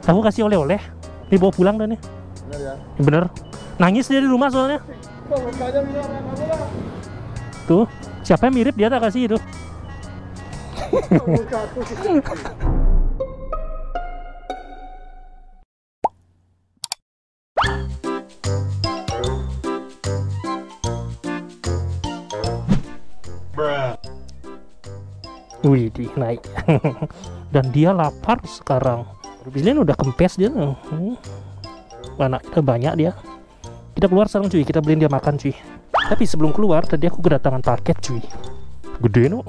Aku kasih oleh-oleh. Nih bawa pulang dah nih. Bener ya? Bener. Nangis dia di rumah soalnya. Tuh, siapa yang mirip dia tak kasih itu. Wih, naik. Dan dia lapar sekarang. Bilin udah kempes dia. Anaknya banyak dia. Kita keluar sekarang cuy, kita beliin dia makan cuy. Tapi sebelum keluar tadi aku kedatangan paket cuy. Gede no.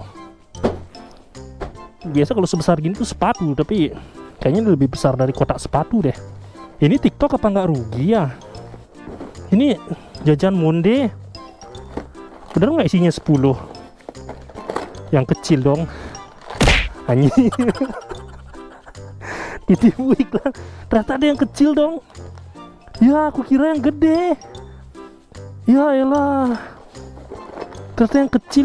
Biasa kalau sebesar gini tuh sepatu, tapi kayaknya lebih besar dari kotak sepatu deh. Ini TikTok apa nggak rugi ya? Ini jajan Monde. Bener nggak isinya 10? Yang kecil dong. Anjing. Ditipu iklan. Ternyata ada yang kecil dong. Ya aku kira yang gede. Ya elah. Ternyata yang kecil.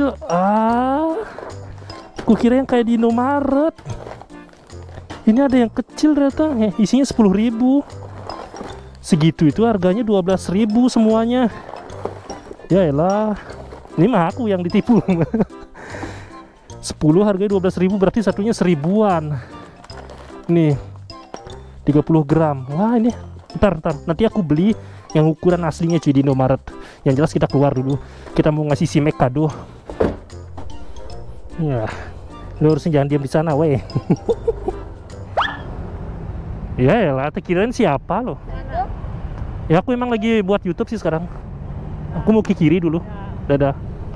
Aku kira yang kayak di Indomaret. Ini ada yang kecil ternyata. Isinya 10.000. Segitu itu harganya 12.000 semuanya. Ya elah. Ini mah aku yang ditipu. 10 harganya 12.000, berarti satunya 1000-an. Nih 30 gram. Wah ini ntar nanti aku beli yang ukuran aslinya cuy di Indomaret. Yang jelas kita keluar dulu, kita mau ngasih si Mac kado. Ya lu harusnya jangan diam di sana weh. Ya elah, kirain siapa lo. Ya aku emang lagi buat YouTube sih sekarang. Aku mau ke kiri dulu. Dadah.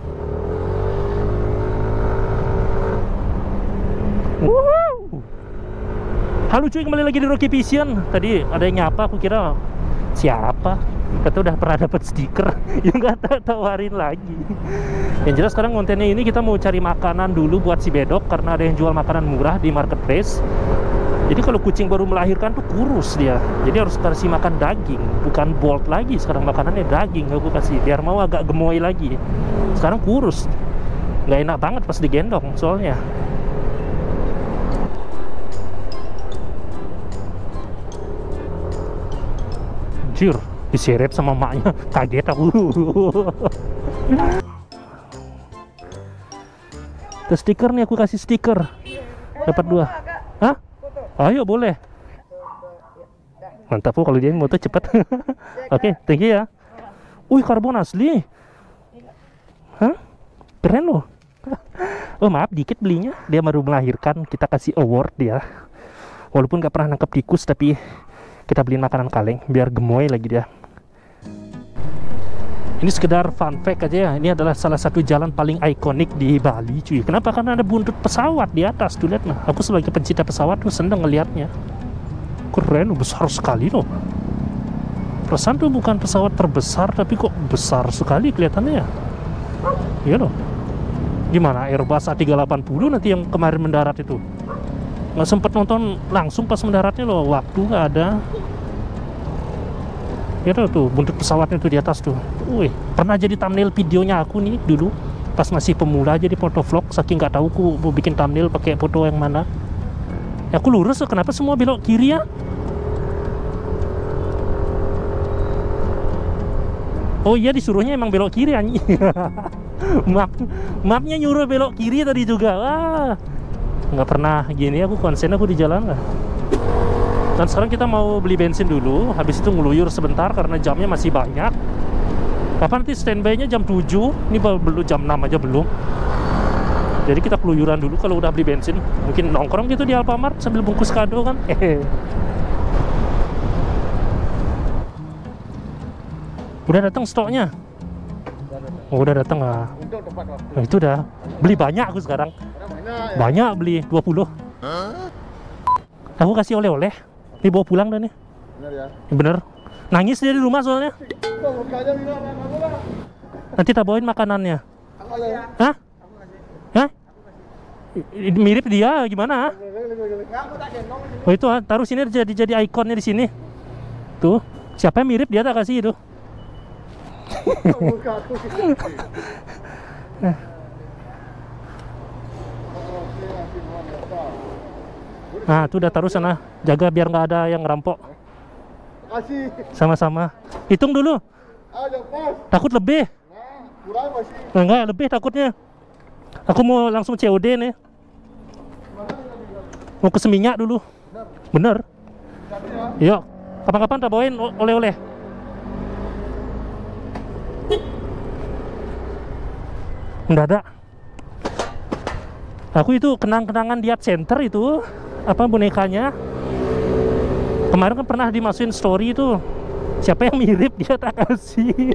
Wow. Halo cuy, kembali lagi di Rocky Vision. Tadi ada yang nyapa, aku kira siapa. Kata udah pernah dapat stiker. Ya nggak tawarin lagi. Yang jelas sekarang kontennya ini kita mau cari makanan dulu buat si Bedok, karena ada yang jual makanan murah di marketplace. Jadi kalau kucing baru melahirkan tuh kurus dia. Jadi harus kasih makan daging, bukan bolt lagi. Sekarang makanannya daging aku kasih, biar mau agak gemoy lagi. Sekarang kurus. Nggak enak banget pas digendong soalnya. Anjir, diseret sama maknya, kaget aku. Ada stiker nih, aku kasih stiker. Dapat 2. Hah? Ayo boleh. Mantap kalau dia moto cepat. Oke, thank you ya. Wih, karbon asli. Hah? Keren loh. Oh maaf, dikit belinya. Dia baru melahirkan, kita kasih award dia. Walaupun gak pernah nangkep tikus, tapi kita beliin makanan kaleng biar gemoy lagi dia. Ini sekedar fun fact aja ya. Ini adalah salah satu jalan paling ikonik di Bali cuy. Kenapa? Karena ada buntut pesawat di atas tuh, lihat nah. Aku sebagai pencinta pesawat tuh seneng ngelihatnya. Keren, besar sekali loh. Perasaan tuh bukan pesawat terbesar, tapi kok besar sekali kelihatannya ya. Iya loh. Gimana Airbus A380 nanti yang kemarin mendarat itu? Nggak sempet nonton langsung pas mendaratnya loh, waktu nggak ada. Ya tuh buntut pesawatnya tuh di atas tuh. Wih, pernah jadi thumbnail videonya aku nih dulu pas masih pemula, jadi foto vlog. Saking nggak tahu aku mau bikin thumbnail pakai foto yang mana. Ya aku lurus, kenapa semua belok kiri ya? Oh iya, disuruhnya emang belok kiri anjing. Mapnya nyuruh belok kiri tadi juga. Wah, nggak pernah gini aku, konsen aku di jalan lah. Dan sekarang kita mau beli bensin dulu, habis itu ngeluyur sebentar karena jamnya masih banyak. Kapan nanti standby-nya jam 7, ini belum jam 6 aja belum. Jadi kita keluyuran dulu kalau udah beli bensin. Mungkin nongkrong gitu di Alfamart sambil bungkus kado kan. Udah datang stoknya? Oh, udah datang lah. Nah, itu udah beli banyak aku sekarang. Banyak beli 20. Aku kasih oleh-oleh. Ini bawa pulang dah nih. Bener ya? Bener. Nangis dia di rumah soalnya. Nanti tak bawain makanannya. Hah? Hah? Mirip dia gimana? Oh itu, taruh sini jadi ikonnya di sini. Tuh, siapa yang mirip dia tak kasih itu. Nah, tuh udah taruh sana. Jaga biar nggak ada yang ngerampok. Kasih. Sama-sama. Hitung dulu. Ayo pas. Takut lebih. Nah, kurang masih. Nah, enggak, lebih takutnya. Aku mau langsung COD nih. Mau ke Seminyak dulu. Bener. Yuk, kapan-kapan tak bawain oleh-oleh. Mendadak. Aku itu kenang-kenangan di Art Center itu, apa bonekanya. Kemarin kan pernah dimasukin story itu. Siapa yang mirip dia tak kasih.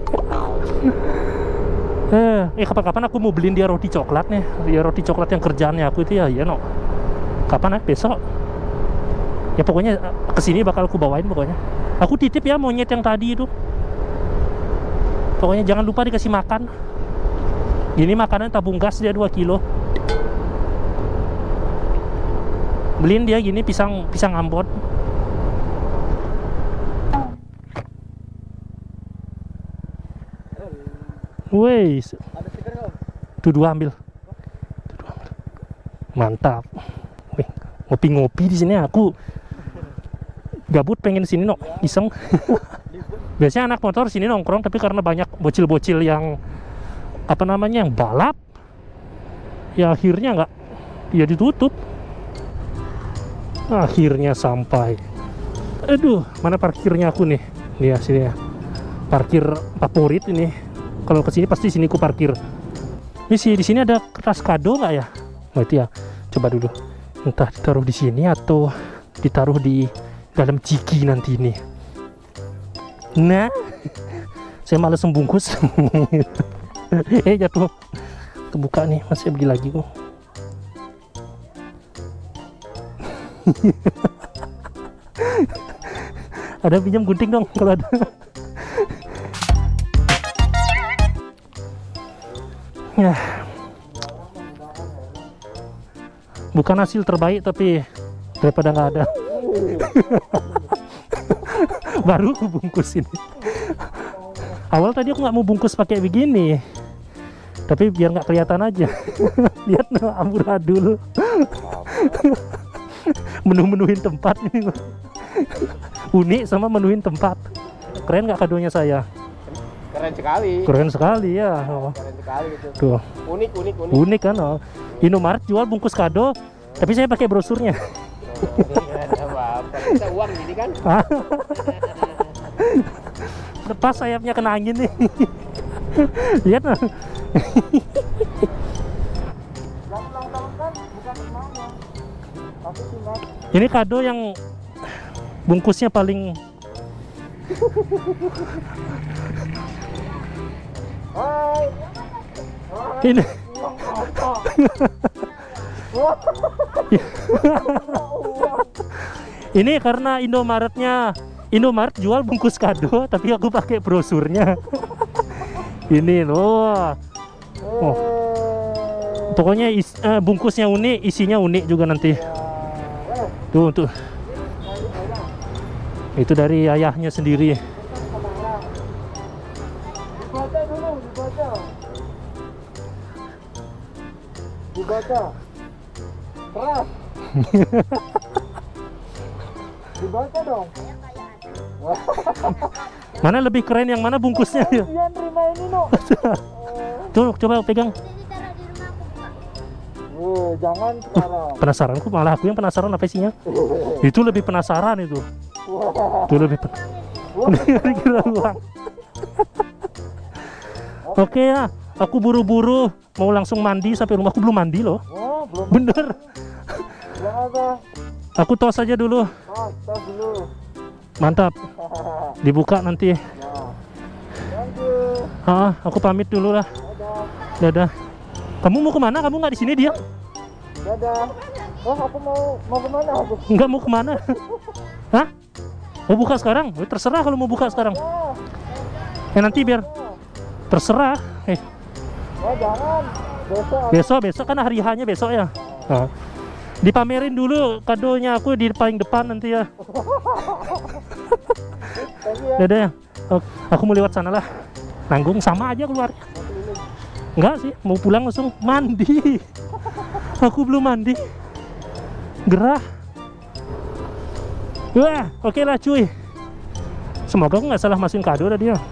Kapan-kapan aku mau beliin dia roti coklat nih. Dia roti coklat yang kerjaannya aku itu ya, no. Kapan besok? Ya pokoknya kesini bakal aku bawain pokoknya. Aku titip ya monyet yang tadi itu. Pokoknya jangan lupa dikasih makan. Ini makanan tabung gas dia 2 kilo. Beliin dia gini pisang Ambon. Woi, Ada stiker nggak? tuh dua ambil. Mantap. Wih, ngopi-ngopi di sini aku gabut pengen sini no, iseng. Biasanya anak motor sini nongkrong, tapi karena banyak bocil-bocil yang apa namanya yang balap, ya akhirnya nggak, ya ditutup. Akhirnya sampai. Aduh, mana parkirnya aku nih? Nih ya sini ya. Parkir favorit ini. Kalau kesini pasti sini ku parkir. Ini sih di sini ada kertas kado nggak ya? Oh itu ya. Coba dulu. Entah ditaruh di sini atau ditaruh di dalam ciki nanti ini. Nah, saya malas membungkus. Jatuh. Kebuka nih, masih beli lagi kok. Ada pinjam gunting dong kalau ada. Ya. Bukan hasil terbaik tapi daripada nggak ada. Baru aku bungkus ini. Awal tadi aku nggak mau bungkus pakai begini, tapi biar nggak kelihatan aja. Lihat no, amburadul. Menu-menuin tempat ini. Unik sama menuin tempat. Keren nggak kadonya saya? Keren sekali. Keren sekali ya. Keren sekali gitu. Tuh. Unik. Unik kan? Oh. Indomaret jual bungkus kado, tapi saya pakai brosurnya. Apa-apa. Kita uang gini kan? Lepas sayapnya kena angin nih. Lihat nah. Ini kado yang bungkusnya paling ini. Ini karena Indomaret jual bungkus kado, tapi aku pakai brosurnya. Ini loh. Oh. Pokoknya bungkusnya unik, isinya unik juga nanti. Tuh. Itu dari ayahnya sendiri. Dibaca. Keras. Dibaca dong. Mana lebih keren yang mana bungkusnya? Iya, terima ini no. Tuh, coba pegang. Jangan sekarang. Penasaranku malah aku yang penasaran apa isinya. Itu lebih penasaran itu. Itu lebih kira uang. Oke ya, aku buru-buru mau langsung mandi sampai rumah. Aku belum mandi loh. Belum. Bener. Belum apa? Aku tos aja dulu. Tos dulu. Mantap. Dibuka nanti. Aku pamit dulu lah. Dadah. Kamu mau kemana? Kamu nggak di sini dia? Dadah. Aku mau kemana aku? Nggak mau kemana? Hah? Mau buka sekarang? Terserah kalau mau buka sekarang. Nanti biar terserah. Jangan. Besok kan hari H-nya besok ya. Dipamerin dulu kadonya aku di paling depan nanti ya. Dadah ya. Aku mau lewat sana lah. Nanggung sama aja keluarnya. Enggak sih, mau pulang langsung mandi. Aku belum mandi. Gerah. Wah, oke lah cuy. Semoga aku nggak salah masukin kado tadi ya.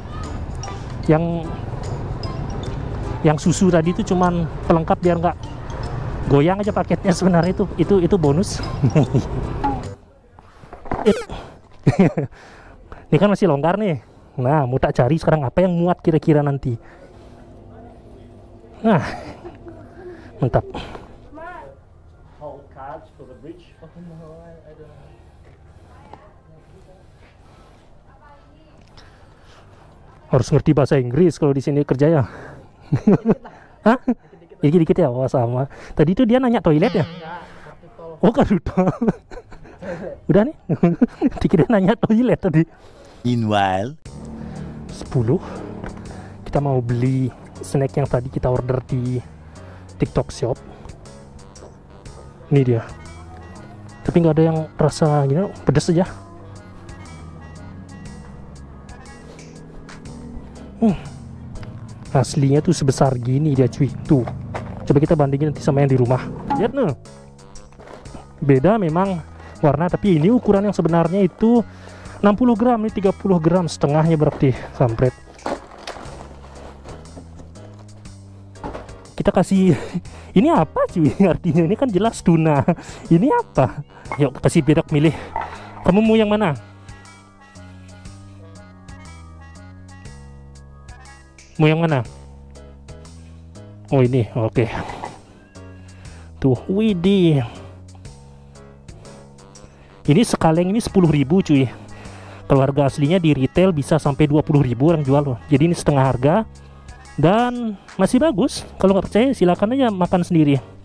Yang susu tadi itu cuman pelengkap biar nggak goyang aja paketnya, sebenarnya itu bonus. Ini kan masih longgar nih. Nah, mau tak cari sekarang apa yang muat kira-kira nanti. Nah, mantap. Harus ngerti bahasa Inggris kalau di sini kerja ya. Hah? Dikit-dikit ya, oh sama. Tadi itu dia nanya toilet ya? Oh, kartu tol. Udah nih. Dikit dia nanya toilet tadi. Meanwhile, 10. Kita mau beli snack yang tadi kita order di TikTok Shop. Ini dia. Tapi nggak ada yang rasa gini, pedes aja. Aslinya tuh sebesar gini dia cuy. Tuh, coba kita bandingin nanti sama yang di rumah. Lihat nih, beda memang warna, tapi ini ukuran yang sebenarnya itu 60 gram, ini 30 gram setengahnya berarti. Sampret. Kita kasih ini apa cuy artinya? Ini kan jelas tuna. Ini apa? Yuk kasih bedok milih. Kamu mau yang mana? Mau yang mana? Oh ini, oke. Tuh, widih. Ini sekaleng ini 10.000 cuy. Kalau harga aslinya di retail bisa sampai 20.000 orang jual loh. Jadi ini setengah harga dan masih bagus. Kalau nggak percaya silakan aja makan sendiri.